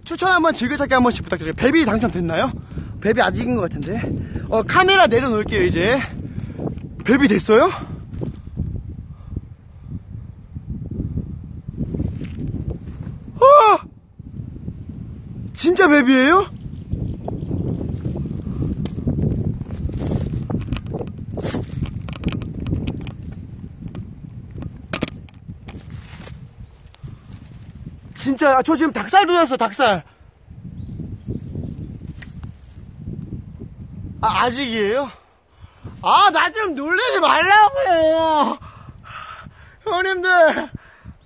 추천 한번 즐겨찾기 한 번씩 부탁드려요. 뱀이 당첨됐나요? 뱀이 아직인 것 같은데. 카메라 내려놓을게요. 이제 뱀이 됐어요? 진짜 뱀이에요? 진짜. 저 지금 닭살 돋았어. 닭살. 아직이에요? 나 좀 놀리지 말라고요. 형님들.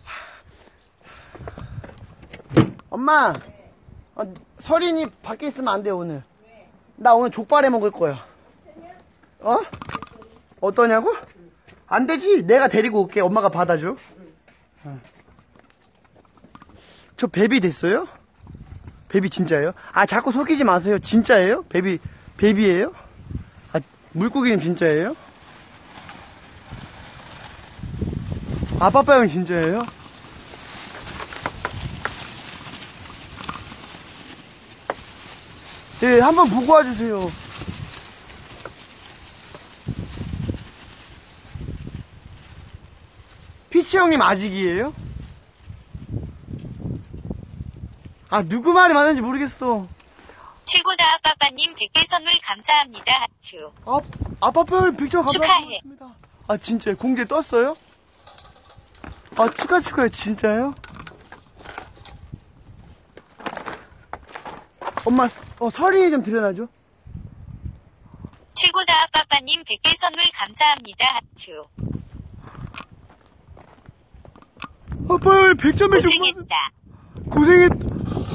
엄마, 설인이 밖에 있으면 안 돼 오늘. 나 오늘 족발 해 먹을 거야. 어떠냐고? 안 되지. 내가 데리고 올게. 엄마가 받아줘. 저 베비 됐어요? 베비 진짜예요? 자꾸 속이지 마세요. 진짜예요? 베비예요? 물고기님 진짜예요? 빠빠형 진짜예요? 예, 한번 보고 와주세요. 피치 형님 아직이에요? 누구 말이 맞는지 모르겠어. 최고다 아빠빠님 100개 선물 감사합니다. 하트. 아빠빠형 100점 축하해. 감사합니다. 진짜요? 공개 떴어요? 축하해. 진짜요? 엄마, 설이 좀 드려놔줘. 최고다 아빠빠님 100개 선물 감사합니다. 하트. 아빠형 100점 해줘. 고생했다.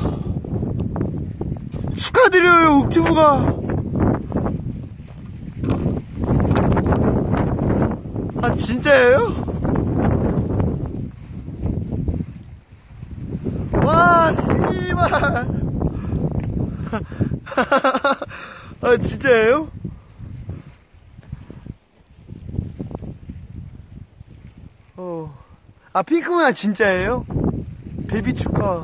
축하드려요, 옥튜브가. 진짜예요? 와, 씨발. 진짜예요? 핑크문화 진짜예요? 베비 축하.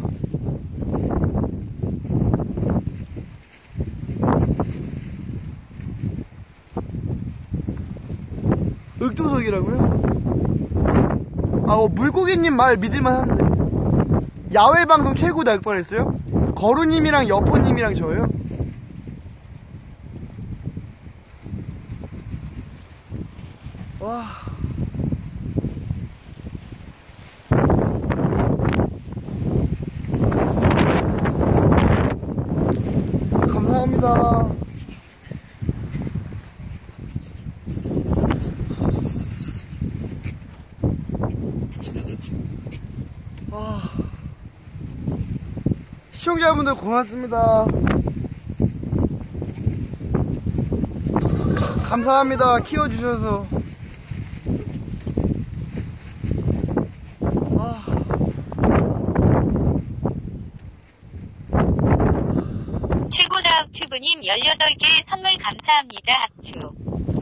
윽도석이라고요? 물고기님 말 믿을만 한데. 야외방송 최고다 뻔했어요? 거루님이랑 여포님이랑 저요? 와. 감사합니다. 시청자분들 고맙습니다. 감사합니다. 키워주셔서. 최고다 옥튜브님 18개 선물 감사합니다. 하트.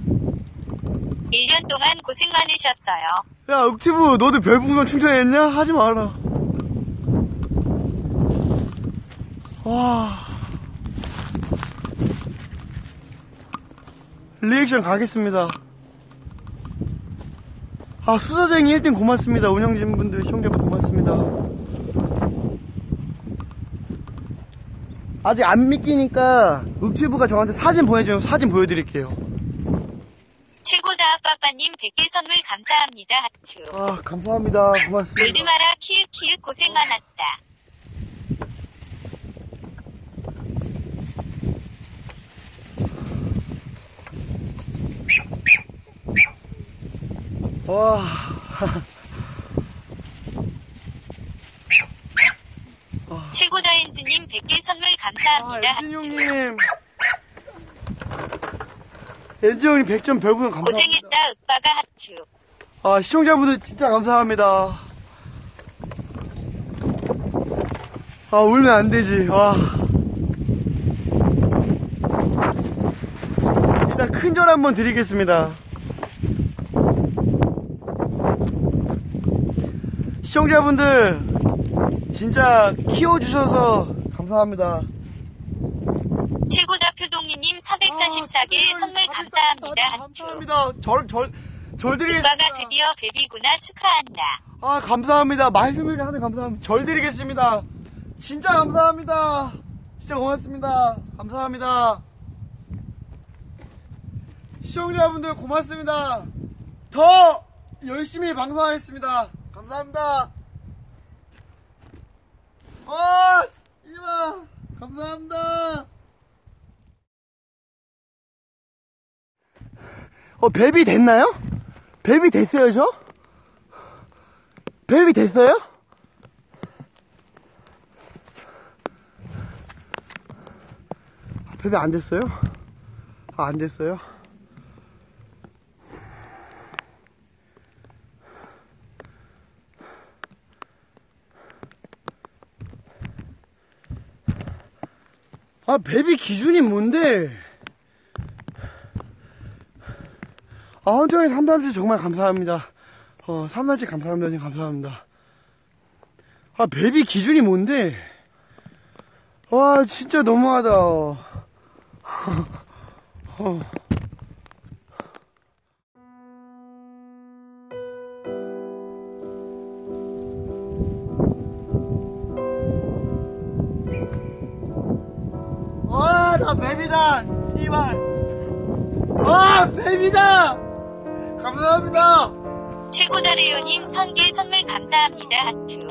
1년 동안 고생 많으셨어요. 야, 옥튜브 너도 별풍선 충전했냐? 하지 마라. 와. 리액션 가겠습니다. 수사쟁이 1등 고맙습니다. 운영진분들, 시청자분 고맙습니다. 아직 안 믿기니까 옥튜브가 저한테 사진 보내주면 사진 보여드릴게요. 최고다 아빠빠님 100개 선물 감사합니다. 하트. 감사합니다. 고맙습니다. 울지 마라 키읔키읔 고생 많았다. 와. 최고다 엔즈님 100개 선물 감사합니다. 엔진 형님. 엔진 형님 100점 별풍선 감사합니다. 고생했다 윽바가 하트. 시청자분들 진짜 감사합니다. 울면 안 되지. 일단 큰절 한번 드리겠습니다. 시청자분들 진짜 키워주셔서 감사합니다. 감사합니다. 최고다 표동리님 444개 선물 감사합니다. 하트. 감사합니다. 절 드리겠습니다. 오빠가 드디어 베비구나 축하한다. 아, 감사합니다. 말씀을 하는 감사합니다. 절 드리겠습니다. 진짜 감사합니다. 진짜 고맙습니다. 감사합니다. 시청자분들 고맙습니다. 더 열심히 방송하겠습니다. 감사합니다. 이마 감사합니다. 벨비 됐나요? 벨비 됐어요, 저? 벨비 됐어요? 벨비 안 됐어요? 안 됐어요? 벨비 기준이 뭔데? 헌정이 3단지 정말 감사합니다. 3단지 감사합니다. 감사합니다. 벨비 기준이 뭔데? 와, 진짜 너무하다. 와, 나 벨비다! 씨발! 와, 벨비다! 감사합니다! 최고다 레오님 1000개 선물 감사합니다. 하트.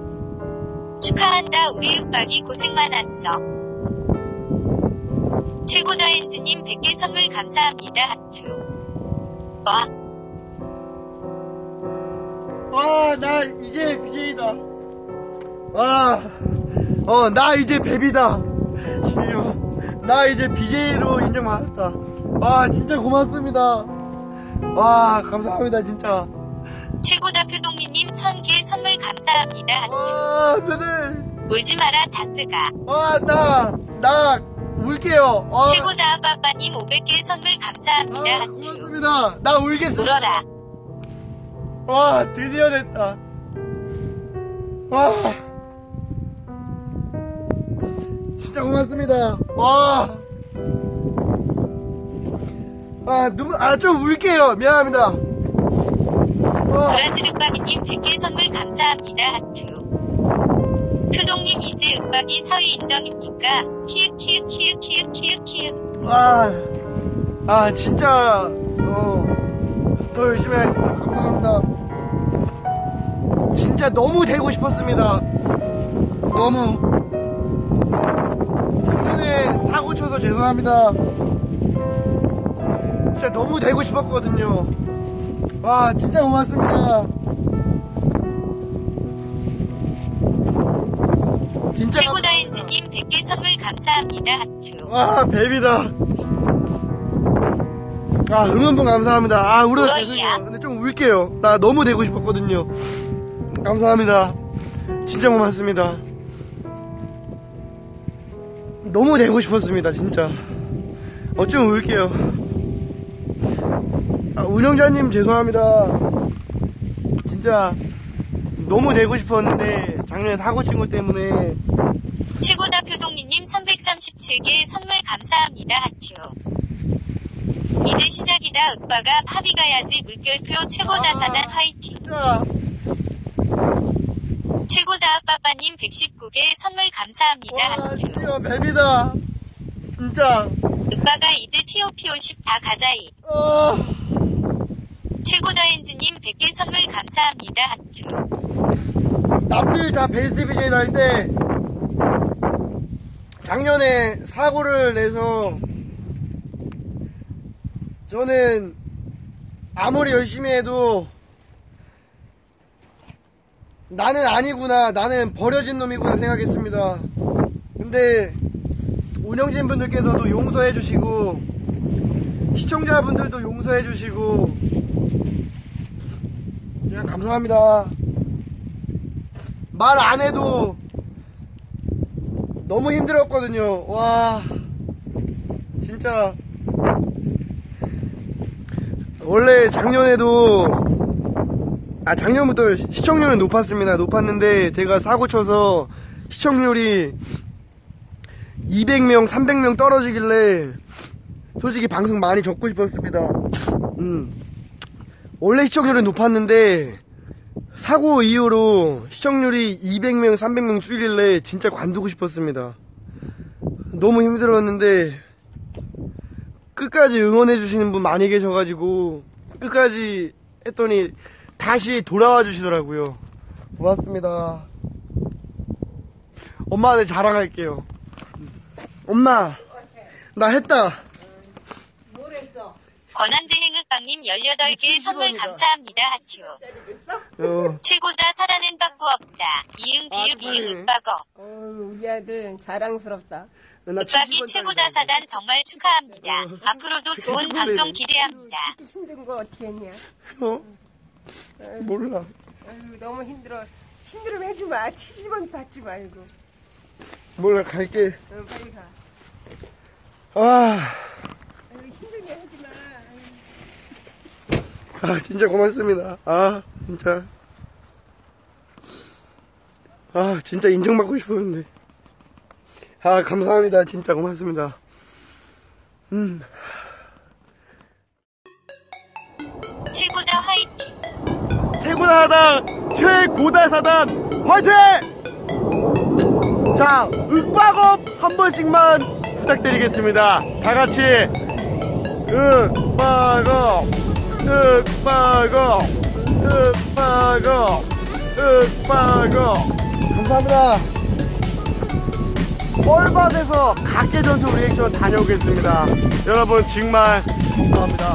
축하한다 우리 육박이 고생 많았어. 최고다 엔즈님 100개 선물 감사합니다. 하트. 와, 나 이제 BJ다. 와, 나 이제 벨비다. 나 이제 BJ로 인정받았다. 와, 진짜 고맙습니다. 와, 감사합니다, 진짜. 최고다 표동리님 1000개 선물 감사합니다. 하트. 와, 표들. 울지 마라 자스가. 와, 나 울게요. 최고다 빠빠님 500개 선물 감사합니다. 하트. 고맙습니다. 나 울겠습니다. 울어라. 와, 드디어 됐다. 와, 진짜 고맙습니다. 와, 좀 울게요. 미안합니다. 브라질 윽박이님 100개 선물 감사합니다. 하트. 표동님 이제 윽박이 사위 인정입니까? 키읔. 진짜 더 열심히 하겠습니다. 감사합니다. 진짜 너무 되고 싶었습니다. 너무. 작년에 사고 쳐서 죄송합니다. 진짜 너무 되고 싶었거든요. 와, 진짜 고맙습니다. 진짜. 최고다 엔즈님 100개 선물 감사합니다. 하트. 와, 벨비다. 응원봉 감사합니다. 울어도 죄송해요. 근데 좀 울게요. 나 너무 되고 싶었거든요. 감사합니다. 진짜 고맙습니다. 너무 되고 싶었습니다, 진짜. 좀 울게요. 운영자님 죄송합니다. 진짜 너무 되고 싶었는데 작년에 사고 친 것 때문에. 최고다 표동리님 337개 선물 감사합니다. 하트. 이제 시작이다. 윽박아 파비 가야지. 물결표 최고다 사단 화이팅. 진짜. 최고다 빠빠님 119개 선물 감사합니다. 와, 하트. 진짜 벨비다. 진짜. 윽박아 이제 TOP50 다 가자이. 최고다 엔즈님 100개 선물 감사합니다. 하트. 남들 다 베스트 BJ 날 때 작년에 사고를 내서 저는 아무리 열심히 해도 나는 아니구나, 나는 버려진 놈이구나 생각했습니다. 근데 운영진 분들께서도 용서해 주시고 시청자분들도 용서해 주시고 그냥 감사합니다. 말 안 해도 너무 힘들었거든요. 와, 진짜. 원래 작년에도 작년부터 시청률은 높았습니다. 높았는데 제가 사고 쳐서 시청률이 200명, 300명 떨어지길래 솔직히 방송 많이 접고 싶었습니다. 원래 시청률은 높았는데 사고 이후로 시청률이 200명, 300명 줄길래 진짜 관두고 싶었습니다. 너무 힘들었는데 끝까지 응원해 주시는 분 많이 계셔가지고 끝까지 했더니 다시 돌아와 주시더라고요. 고맙습니다. 엄마한테 자랑할게요. 엄마, 나 했다. 뭘 했어? 권한대행흑빵님 18개 선물 감사합니다. 하트. 최고다 사랑은 받고 없다. 이응 비읍 이응 흑박어. 우리 아들 자랑스럽다. 흑박이 최고다 사단 정말 축하합니다. 앞으로도 좋은 방송 기대합니다. 힘든 거 어떻게 했냐? 몰라. 아유, 너무 힘들어. 힘들으면 해지 마. 치즈만 받지 말고. 몰라, 갈게. 빨리 가. 아, 아유, 힘들게 하지 마. 진짜 고맙습니다. 진짜. 진짜 인정받고 싶었는데. 감사합니다. 진짜 고맙습니다. 최고다 화이팅. 최고다 사단, 최고다 사단, 화이팅! 자, 윽박업 한 번씩만 부탁드리겠습니다. 다 같이. 윽박업, 윽박업, 윽박업, 윽박업. 감사합니다. 뻘밭에서 각계전투 리액션 다녀오겠습니다. 여러분 정말 감사합니다.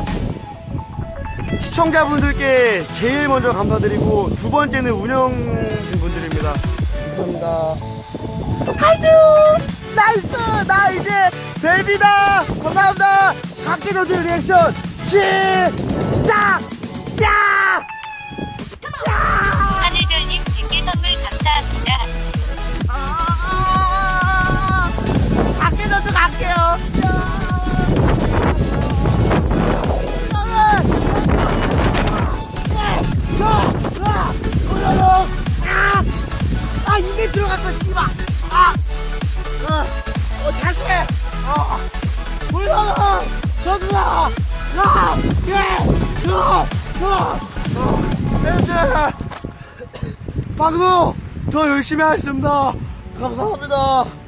시청자분들께 제일 먼저 감사드리고 두 번째는 운영진 분들입니다. 감사합니다. 하이드! 나이스! 나 이제 데뷔다! 감사합니다. 각계전투 리액션 시작! 야! 하늘별님 100개 선물 감사합니다. 각계전투 갈게요. 입에 들어갔어, 씨발. 다시 해. 올라가. 저기야. 방송 더 열심히 하겠습니다. 감사합니다.